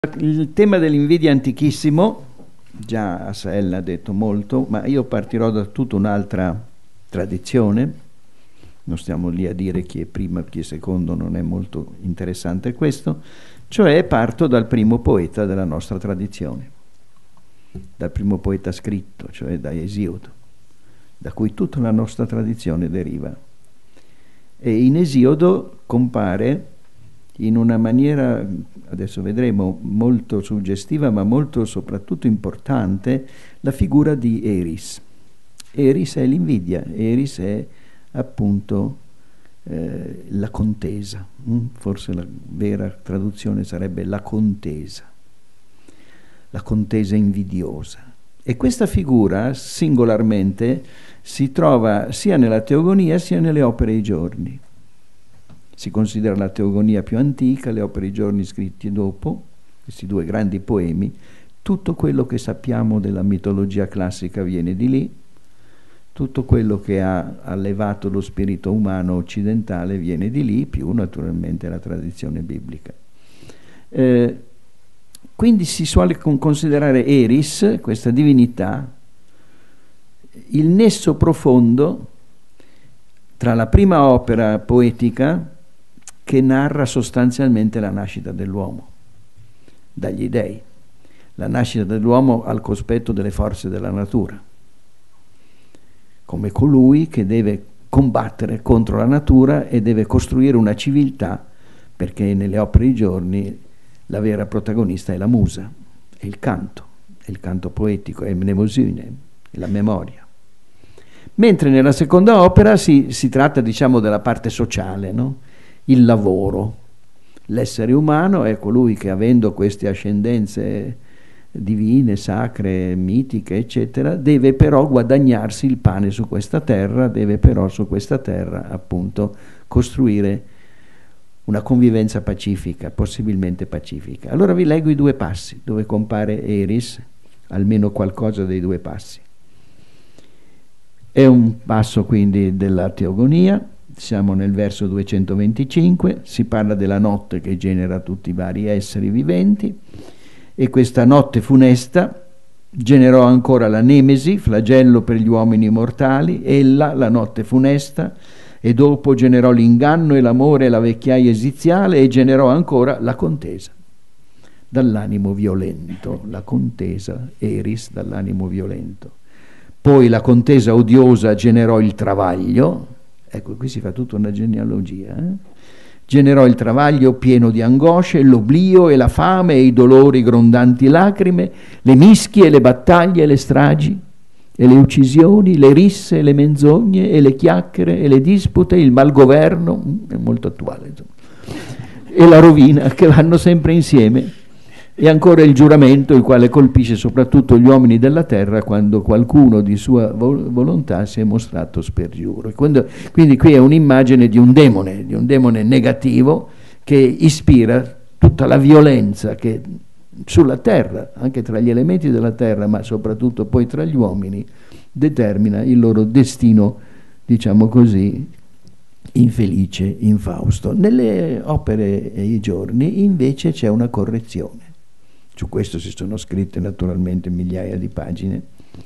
Il tema dell'invidia è antichissimo, già Asael ha detto molto, ma io partirò da tutta un'altra tradizione. Non stiamo lì a dire chi è prima, chi è secondo, non è molto interessante questo, cioè parto dal primo poeta della nostra tradizione, dal primo poeta scritto, cioè da Esiodo, da cui tutta la nostra tradizione deriva. E in Esiodo compare in una maniera, adesso vedremo, molto suggestiva ma molto soprattutto importante, la figura di Eris. Eris è l'invidia, Eris è appunto la contesa, forse la vera traduzione sarebbe la contesa invidiosa. E questa figura singolarmente si trova sia nella Teogonia sia nelle opere dei giorni. Si considera la Teogonia più antica, le opere dei giorni scritti dopo, questi due grandi poemi. Tutto quello che sappiamo della mitologia classica viene di lì, tutto quello che ha allevato lo spirito umano occidentale viene di lì, più naturalmente la tradizione biblica. Quindi si suole considerare Eris, questa divinità, il nesso profondo tra la prima opera poetica che narra sostanzialmente la nascita dell'uomo dagli dei, la nascita dell'uomo al cospetto delle forze della natura, come colui che deve combattere contro la natura e deve costruire una civiltà, perché nelle opere dei giorni la vera protagonista è la musa, è il canto poetico, è mnemosyne, è la memoria. Mentre nella seconda opera si tratta, diciamo, della parte sociale, no? Il lavoro. L'essere umano è colui che, avendo queste ascendenze divine, sacre, mitiche, eccetera, deve però guadagnarsi il pane su questa terra, deve però su questa terra appunto costruire una convivenza pacifica, possibilmente pacifica. Allora vi leggo i due passi dove compare Eris, almeno qualcosa dei due passi. È un passo quindi della Teogonia, siamo nel verso 225, si parla della notte che genera tutti i vari esseri viventi, e questa notte funesta generò ancora la nemesi, flagello per gli uomini mortali, ella, la notte funesta, e dopo generò l'inganno e l'amore e la vecchiaia esiziale, e generò ancora la contesa dall'animo violento, la contesa Eris dall'animo violento. Poi la contesa odiosa generò il travaglio, ecco qui si fa tutta una genealogia, generò il travaglio pieno di angosce, l'oblio e la fame e i dolori grondanti lacrime, le mischie e le battaglie e le stragi e le uccisioni, le risse e le menzogne e le chiacchiere e le dispute, il malgoverno, è molto attuale, insomma, e la rovina che vanno sempre insieme. E ancora il giuramento, il quale colpisce soprattutto gli uomini della terra quando qualcuno di sua volontà si è mostrato spergiuro. Quindi qui è un'immagine di un demone negativo che ispira tutta la violenza che sulla terra, anche tra gli elementi della terra, ma soprattutto poi tra gli uomini, determina il loro destino, diciamo così, infelice, infausto. Nelle opere e i giorni invece c'è una correzione. Su questo si sono scritte naturalmente migliaia di pagine,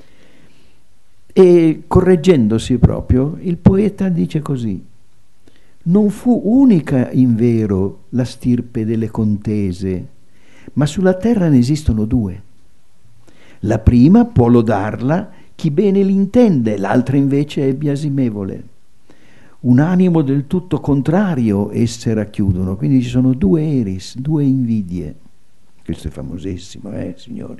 e correggendosi proprio il poeta dice così: non fu unica invero la stirpe delle contese, ma sulla terra ne esistono due. La prima può lodarla chi bene l'intende, l'altra invece è biasimevole. Un animo del tutto contrario esse racchiudono, quindi ci sono due Eris, due invidie. Questo è famosissimo, signori.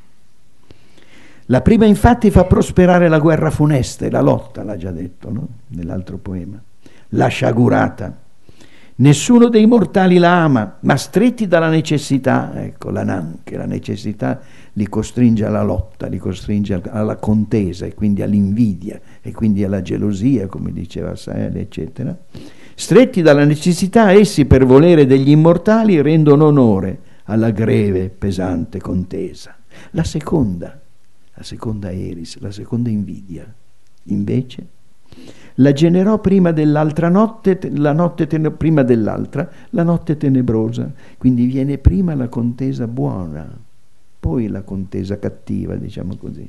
La prima infatti fa prosperare la guerra funesta e la lotta, l'ha già detto, no? Nell'altro poema. La sciagurata. Nessuno dei mortali la ama, ma stretti dalla necessità, ecco, che la necessità li costringe alla lotta, li costringe alla contesa e quindi all'invidia e quindi alla gelosia, come diceva Saele, eccetera. Stretti dalla necessità, essi per volere degli immortali rendono onore alla greve, pesante contesa. La seconda Eris, la seconda invidia, invece, la generò prima dell'altra notte, prima dell'altra, la notte tenebrosa. Quindi viene prima la contesa buona, poi la contesa cattiva, diciamo così.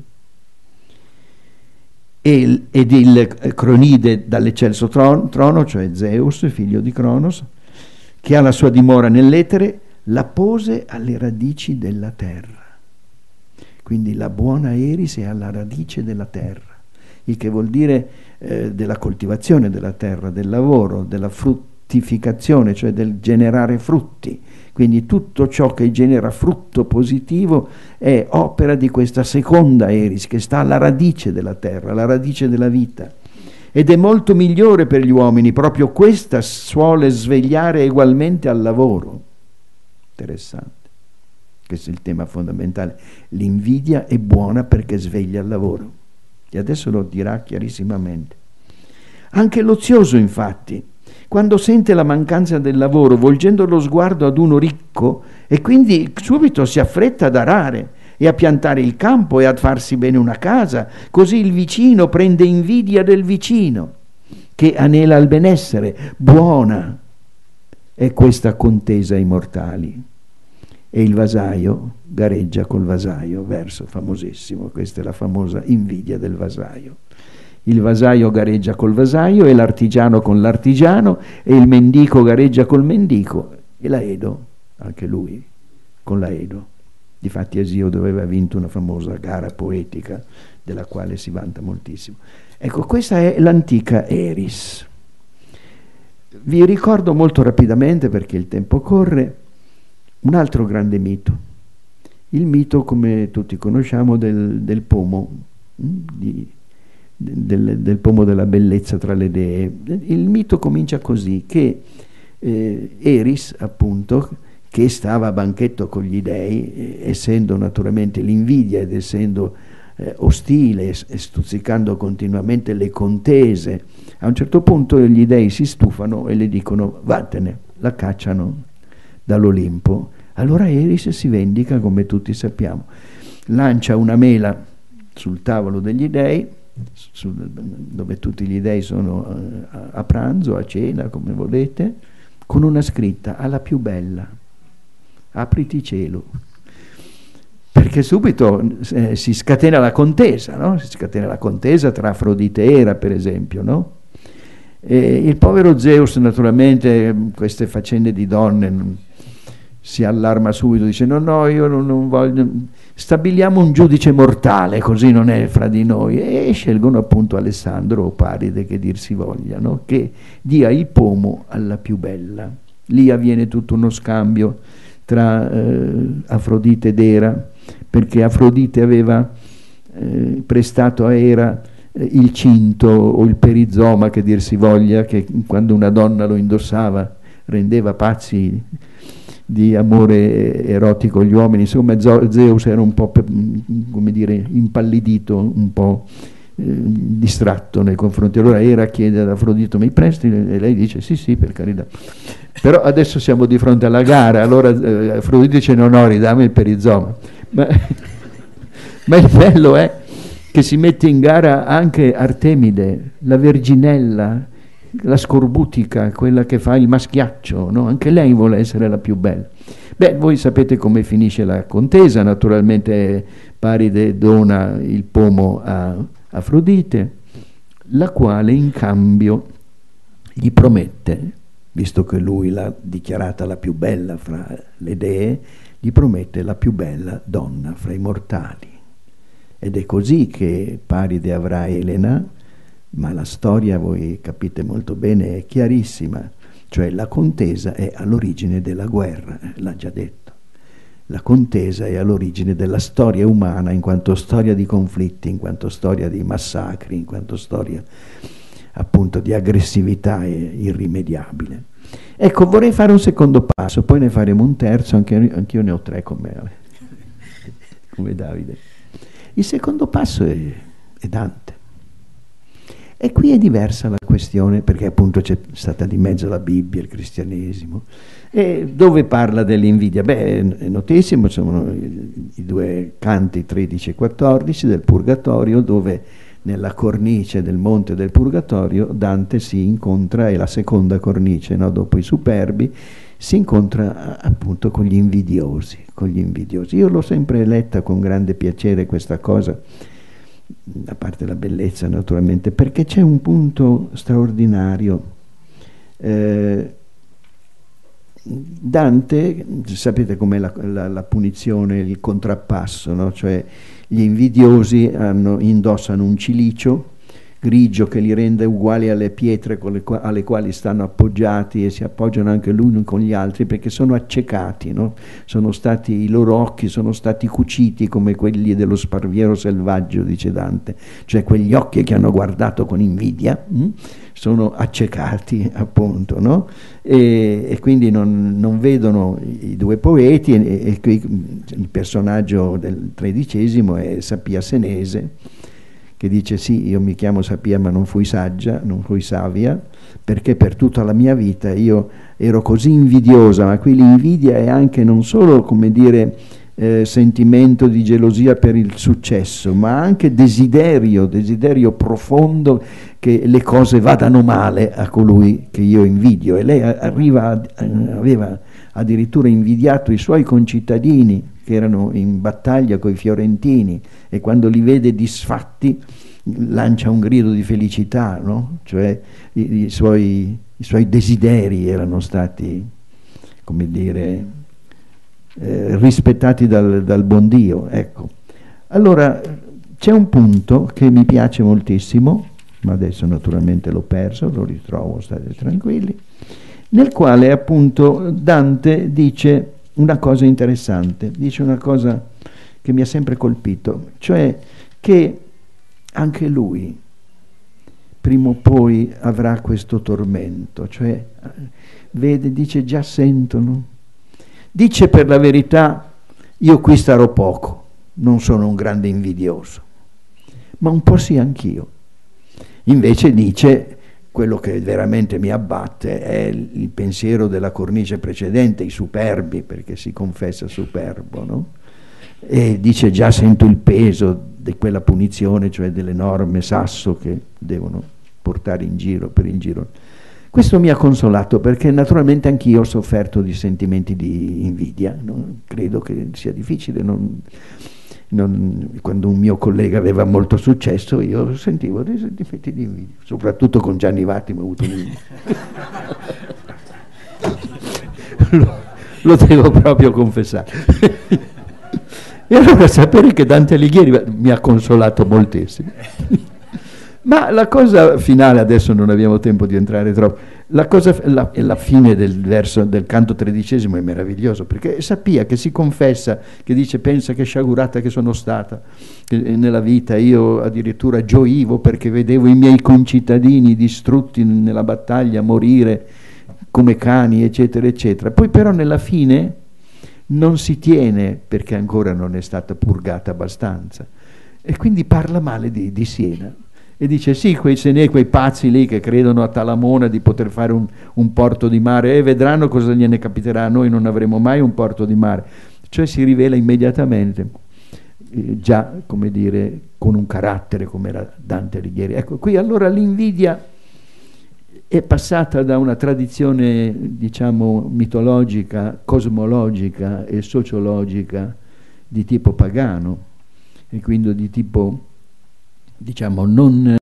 Ed il Cronide dall'eccelso trono, cioè Zeus, figlio di Cronos, che ha la sua dimora nell'etere, la pose alle radici della terra. Quindi la buona Eris è alla radice della terra, il che vuol dire della coltivazione della terra, del lavoro, della fruttificazione, cioè del generare frutti. Quindi tutto ciò che genera frutto positivo è opera di questa seconda Eris che sta alla radice della terra, alla radice della vita. Ed è molto migliore per gli uomini, proprio questa suole svegliare ugualmente al lavoro. Interessante. Questo è il tema fondamentale. L'invidia è buona perché sveglia al lavoro. E adesso lo dirà chiarissimamente. Anche l'ozioso, infatti, quando sente la mancanza del lavoro, volgendo lo sguardo ad uno ricco, e quindi subito si affretta ad arare e a piantare il campo e a farsi bene una casa, così il vicino prende invidia del vicino, che anela al benessere. Buona è questa contesa ai mortali. E il vasaio gareggia col vasaio, verso famosissimo, questa è la famosa invidia del vasaio. Il vasaio gareggia col vasaio e l'artigiano con l'artigiano e il mendico gareggia col mendico e l'Aedo, anche lui, con l'Aedo. Difatti Esiodo aveva vinto una famosa gara poetica della quale si vanta moltissimo. Ecco, questa è l'antica Eris. Vi ricordo molto rapidamente, perché il tempo corre, un altro grande mito. Il mito, come tutti conosciamo, del pomo, del pomo della bellezza tra le dee. Il mito comincia così, che Eris, appunto, che stava a banchetto con gli dei, essendo naturalmente l'invidia ed essendo ostile e stuzzicando continuamente le contese, a un certo punto gli dei si stufano e le dicono vattene, la cacciano dall'Olimpo. Allora Eris si vendica, come tutti sappiamo, lancia una mela sul tavolo degli dei, dove tutti gli dei sono a pranzo, a cena, come volete, con una scritta: alla più bella, apriti cielo. Perché subito si scatena la contesa, no? Si scatena la contesa tra Afrodite e Era, per esempio, no? E il povero Zeus, naturalmente, queste faccende di donne, si allarma subito, dice no, io non voglio, stabiliamo un giudice mortale, così non è fra di noi, e scelgono appunto Alessandro o Paride, che dir si voglia, no? Che dia il pomo alla più bella. Lì avviene tutto uno scambio tra Afrodite ed Era, perché Afrodite aveva prestato a Era il cinto o il perizoma, che dir si voglia, che quando una donna lo indossava rendeva pazzi di amore erotico gli uomini. Insomma, Zeus era un po', come dire, impallidito, un po' distratto nei confronti. Allora Era chiede ad Afrodite: mi presti? E lei dice sì, per carità. Però adesso siamo di fronte alla gara. Allora Afrodite dice no, ridammi il perizoma. Ma il bello è che si mette in gara anche Artemide, la verginella, la scorbutica, quella che fa il maschiaccio, no? Anche lei vuole essere la più bella. Beh, voi sapete come finisce la contesa. Naturalmente Paride dona il pomo a Afrodite, la quale in cambio gli promette, visto che lui l'ha dichiarata la più bella fra le dee, gli promette la più bella donna fra i mortali. Ed è così che Paride avrà Elena, ma la storia, voi capite molto bene, è chiarissima, cioè la contesa è all'origine della guerra, l'ha già detto. La contesa è all'origine della storia umana, in quanto storia di conflitti, in quanto storia di massacri, in quanto storia appunto di aggressività irrimediabile. Ecco, vorrei fare un secondo passo, poi ne faremo un terzo, anch'io ne ho tre come Davide. Il secondo passo è Dante. E qui è diversa la questione, perché appunto c'è stata di mezzo la Bibbia, il cristianesimo. E dove parla dell'invidia? Beh, è notissimo, sono i due canti 13 e 14 del Purgatorio, dove nella cornice del Monte del Purgatorio, Dante si incontra, è la seconda cornice, no? Dopo i Superbi, si incontra appunto con gli invidiosi, con gli invidiosi. Io l'ho sempre letta con grande piacere questa cosa, a parte la bellezza naturalmente, perché c'è un punto straordinario. Dante, sapete com'è la punizione, il contrappasso, no? Cioè gli invidiosi indossano un cilicio grigio che li rende uguali alle pietre alle quali stanno appoggiati, e si appoggiano anche l'uno con gli altri perché sono accecati, no? I loro occhi sono stati cuciti come quelli dello sparviero selvaggio, dice Dante, cioè quegli occhi che hanno guardato con invidia sono accecati, appunto, no? E quindi non vedono i due poeti, e qui il personaggio del XIII è Sapia Senese, che dice: sì, io mi chiamo Sapia ma non fui saggia, non fui savia, perché per tutta la mia vita io ero così invidiosa. Ma qui l'invidia è anche non solo, come dire, sentimento di gelosia per il successo, ma anche desiderio profondo che le cose vadano male a colui che io invidio. E lei aveva addirittura invidiato i suoi concittadini che erano in battaglia coi fiorentini, e quando li vede disfatti lancia un grido di felicità, no? Cioè i suoi desideri erano stati, come dire, rispettati dal buon Dio, ecco. Allora c'è un punto che mi piace moltissimo, ma adesso naturalmente l'ho perso, lo ritrovo, state tranquilli, nel quale appunto Dante dice una cosa interessante, dice una cosa che mi ha sempre colpito, cioè che anche lui prima o poi avrà questo tormento, cioè vede, dice: già sentono. Dice: per la verità, io qui starò poco, non sono un grande invidioso, ma un po' sì anch'io. Invece dice: quello che veramente mi abbatte è il pensiero della cornice precedente, i superbi, perché si confessa superbo, no? E dice: già sento il peso di quella punizione, cioè dell'enorme sasso che devono portare in giro per il giro. Questo mi ha consolato, perché naturalmente anch'io ho sofferto di sentimenti di invidia, no? Credo che sia difficile, quando un mio collega aveva molto successo io sentivo dei sentimenti di invidia, soprattutto con Gianni Vattimo ho avuto lo devo proprio confessare. E allora sapere che Dante Alighieri mi ha consolato moltissimo. Ma la cosa finale, adesso non abbiamo tempo di entrare troppo, la fine del verso del canto tredicesimo è meraviglioso, perché Sapia che si confessa, che dice: pensa che sciagurata che sono stata, che nella vita io addirittura gioivo perché vedevo i miei concittadini distrutti nella battaglia morire come cani, eccetera eccetera. Poi però nella fine non si tiene, perché ancora non è stata purgata abbastanza, e quindi parla male di Siena. E dice: sì, quei pazzi lì che credono a Talamona di poter fare un porto di mare, e vedranno cosa gliene capiterà, noi non avremo mai un porto di mare. Cioè si rivela immediatamente, già, come dire, con un carattere come era Dante Alighieri. Ecco, qui allora l'invidia è passata da una tradizione, diciamo, mitologica, cosmologica e sociologica di tipo pagano, e quindi di tipo, diciamo, non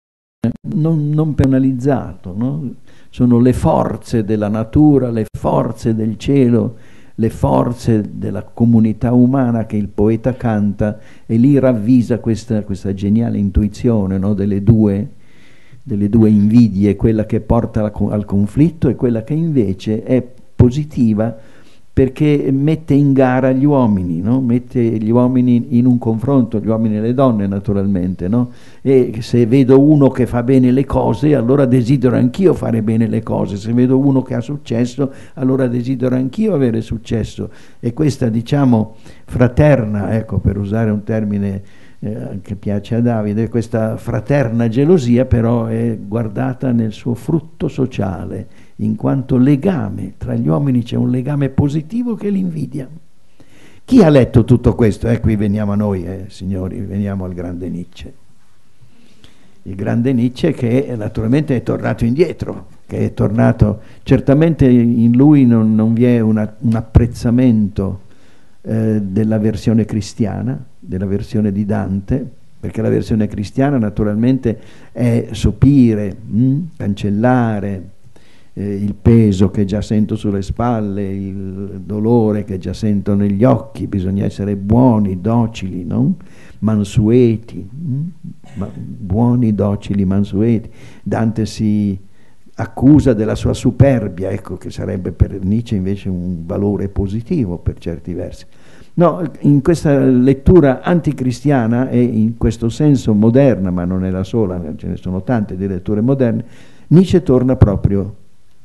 penalizzato, no? Sono le forze della natura, le forze del cielo, le forze della comunità umana che il poeta canta, e lì ravvisa questa geniale intuizione, no? delle due invidie, quella che porta al conflitto e quella che invece è positiva, perché mette in gara gli uomini, no? Mette gli uomini in un confronto, gli uomini e le donne naturalmente, no? E se vedo uno che fa bene le cose, allora desidero anch'io fare bene le cose, se vedo uno che ha successo, allora desidero anch'io avere successo. E questa, diciamo, fraterna, ecco, per usare un termine che piace a Davide, questa fraterna gelosia però è guardata nel suo frutto sociale, in quanto legame tra gli uomini, c'è un legame positivo che è l'invidia. Chi ha letto tutto questo? Qui veniamo a noi, signori, veniamo al grande Nietzsche. il grande Nietzsche, che naturalmente è tornato indietro, che è tornato, certamente in lui non vi è un apprezzamento della versione cristiana, della versione di Dante, perché la versione cristiana naturalmente è sopire, cancellare il peso che già sento sulle spalle, il dolore che già sento negli occhi, bisogna essere buoni, docili, no? Mansueti, buoni, docili, mansueti. Dante si accusa della sua superbia, ecco, che sarebbe per Nietzsche invece un valore positivo per certi versi. No, in questa lettura anticristiana e in questo senso moderna, ma non è la sola, ce ne sono tante di letture moderne, Nietzsche torna proprio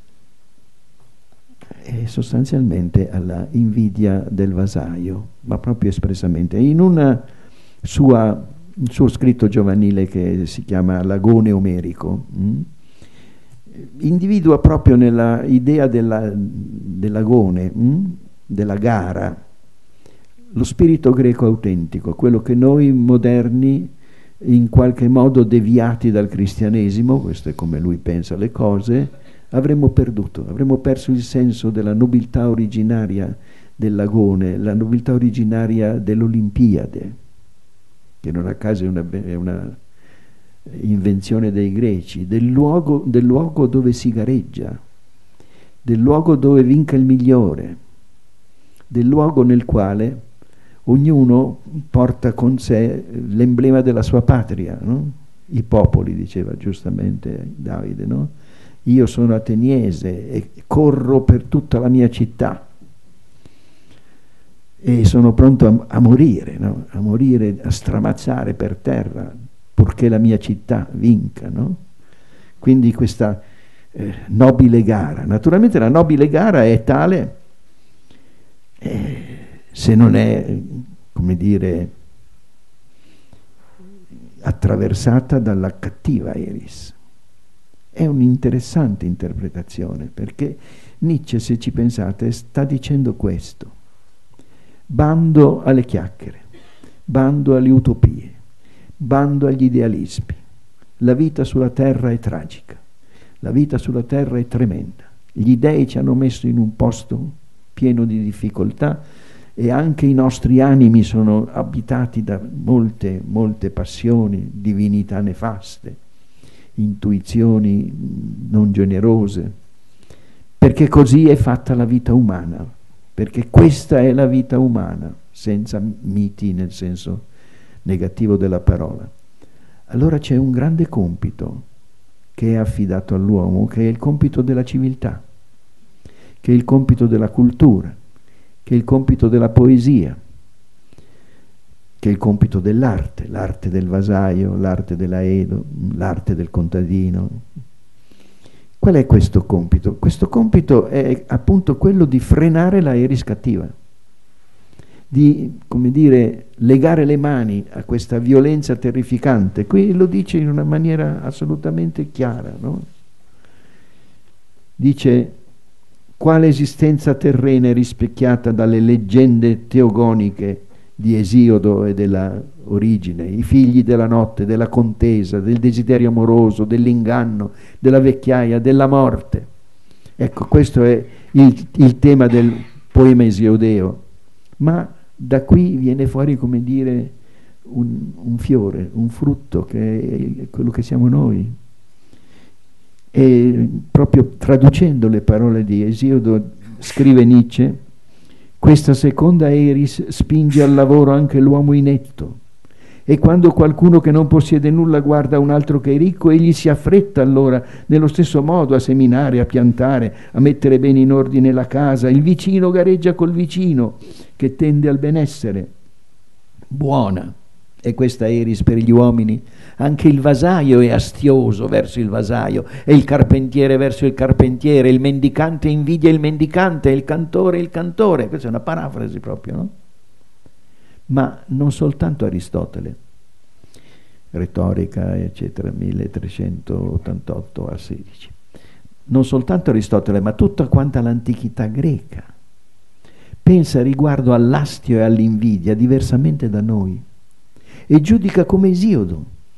sostanzialmente alla invidia del vasaio, ma proprio espressamente. In un suo scritto giovanile che si chiama L'agone omerico, individua proprio nella idea dell'agone, della gara, lo spirito greco autentico, quello che noi moderni, in qualche modo deviati dal cristianesimo, questo è come lui pensa le cose, avremmo perduto, avremmo perso il senso della nobiltà originaria dell'agone, la nobiltà originaria dell'Olimpiade, che non a caso è una invenzione dei greci, del luogo dove si gareggia, del luogo dove vinca il migliore, del luogo nel quale ognuno porta con sé l'emblema della sua patria, no? I popoli, diceva giustamente Davide, no? Io sono ateniese e corro per tutta la mia città e sono pronto a morire, no? A morire, a stramazzare per terra, purché la mia città vinca, no? Quindi questa nobile gara. Naturalmente la nobile gara è tale se non è, come dire, attraversata dalla cattiva Eris. È un'interessante interpretazione, perché Nietzsche, se ci pensate, sta dicendo questo: bando alle chiacchiere, bando alle utopie, bando agli idealismi. La vita sulla terra è tragica, la vita sulla terra è tremenda. Gli dei ci hanno messo in un posto pieno di difficoltà e anche i nostri animi sono abitati da molte, molte passioni, divinità nefaste, intuizioni non generose, perché così è fatta la vita umana, perché questa è la vita umana, senza miti nel senso negativo della parola. Allora c'è un grande compito che è affidato all'uomo, che è il compito della civiltà, che è il compito della cultura, che è il compito della poesia, che è il compito dell'arte, l'arte del vasaio, l'arte dell'aedo, l'arte del contadino. Qual è questo compito? Questo compito è appunto quello di frenare la eris cattiva, di, come dire, legare le mani a questa violenza terrificante. Qui lo dice in una maniera assolutamente chiara, no? Dice: quale esistenza terrena è rispecchiata dalle leggende teogoniche di Esiodo e della origine, i figli della notte, della contesa, del desiderio amoroso, dell'inganno, della vecchiaia, della morte. Ecco, questo è il tema del poema esiodeo. Ma da qui viene fuori, come dire, un fiore, un frutto, che è quello che siamo noi. E proprio traducendo le parole di Esiodo, scrive Nietzsche: questa seconda eris spinge al lavoro anche l'uomo inetto, e quando qualcuno che non possiede nulla guarda un altro che è ricco, egli si affretta allora nello stesso modo a seminare, a piantare, a mettere bene in ordine la casa. Il vicino gareggia col vicino che tende al benessere. Buona è questa eris per gli uomini. Anche il vasaio è astioso verso il vasaio, e il carpentiere verso il carpentiere, il mendicante invidia il mendicante, il cantore il cantore. Questa è una parafrasi proprio, no? Ma non soltanto Aristotele, Retorica, eccetera, 1388 a 16. Non soltanto Aristotele, ma tutta quanta l'antichità greca pensa riguardo all'astio e all'invidia diversamente da noi, e giudica come Esiodo.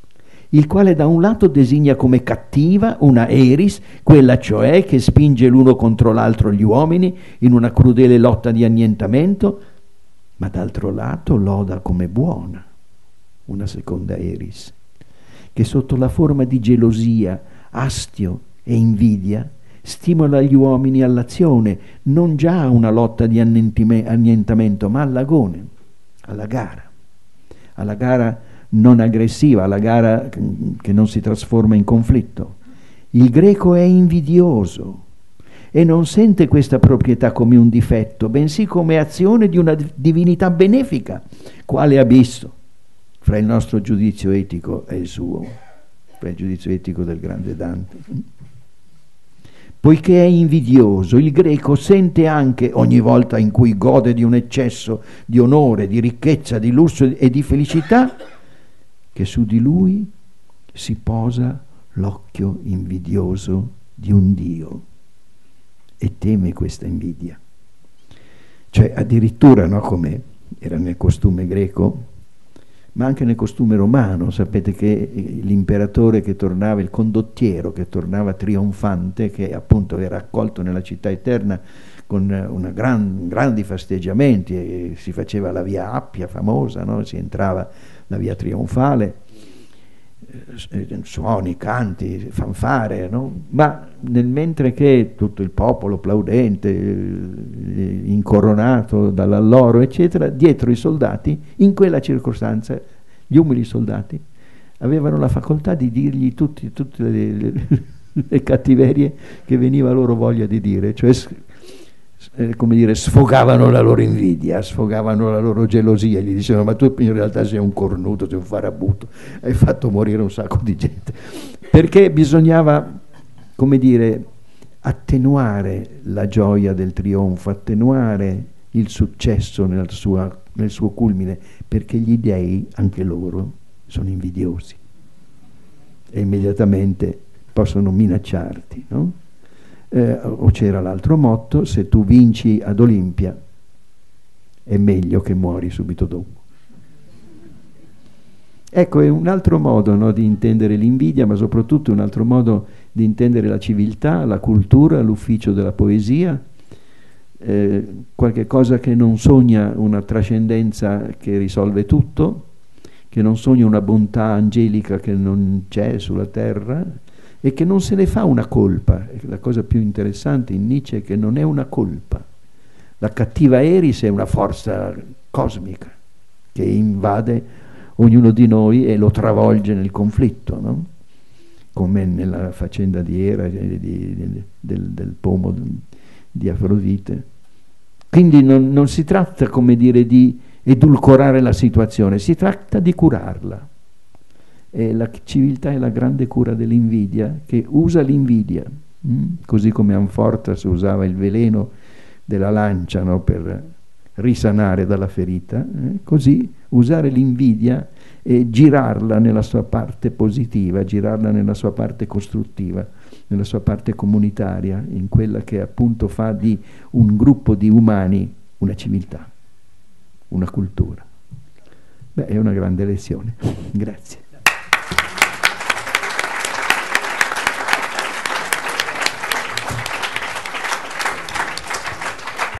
il quale da un lato designa come cattiva una Eris, quella cioè che spinge l'uno contro l'altro gli uomini in una crudele lotta di annientamento, ma d'altro lato loda come buona una seconda Eris, che sotto la forma di gelosia, astio e invidia stimola gli uomini all'azione, non già a una lotta di annientamento, ma all'agone, alla gara non aggressiva, alla gara che non si trasforma in conflitto. Il greco è invidioso e non sente questa proprietà come un difetto, bensì come azione di una divinità benefica, quale abisso fra il nostro giudizio etico e il suo, fra il giudizio etico del grande Dante. Poiché è invidioso, il greco sente anche, ogni volta in cui gode di un eccesso di onore, di ricchezza, di lusso e di felicità, che su di lui si posa l'occhio invidioso di un Dio e teme questa invidia. Cioè addirittura, no, come era nel costume greco, ma anche nel costume romano, sapete che l'imperatore che tornava, il condottiero che tornava trionfante, che appunto era accolto nella città eterna con grandi festeggiamenti, e si faceva la via Appia famosa, no? Si entrava la via trionfale, suoni, canti, fanfare, no? Ma mentre che tutto il popolo plaudente, incoronato dall'alloro eccetera, dietro i soldati, in quella circostanza gli umili soldati avevano la facoltà di dirgli tutte le cattiverie che veniva loro voglia di dire, cioè come dire, sfogavano la loro invidia, sfogavano la loro gelosia, gli dicevano: ma tu in realtà sei un cornuto, sei un farabutto, hai fatto morire un sacco di gente, perché bisognava, come dire, attenuare la gioia del trionfo, attenuare il successo nel suo culmine, perché gli dei, anche loro, sono invidiosi e immediatamente possono minacciarti, no? O c'era l'altro motto: se tu vinci ad Olimpia è meglio che muori subito dopo. Ecco, è un altro modo, no, di intendere l'invidia, ma soprattutto un altro modo di intendere la civiltà, la cultura, l'ufficio della poesia, qualche cosa che non sogna una trascendenza che risolve tutto, che non sogna una bontà angelica che non c'è sulla terra, e che non se ne fa una colpa. La cosa più interessante in Nietzsche è che non è una colpa. La cattiva Eris è una forza cosmica che invade ognuno di noi e lo travolge nel conflitto, no? Come nella faccenda di Era, del pomo di Afrodite. Quindi non si tratta, come dire, di edulcorare la situazione, si tratta di curarla. E la civiltà è la grande cura dell'invidia, che usa l'invidia, così come Anfortas usava il veleno della lancia, no, per risanare dalla ferita, così usare l'invidia e girarla nella sua parte positiva, girarla nella sua parte costruttiva, nella sua parte comunitaria, in quella che appunto fa di un gruppo di umani una civiltà, una cultura. Beh, è una grande lezione. Grazie.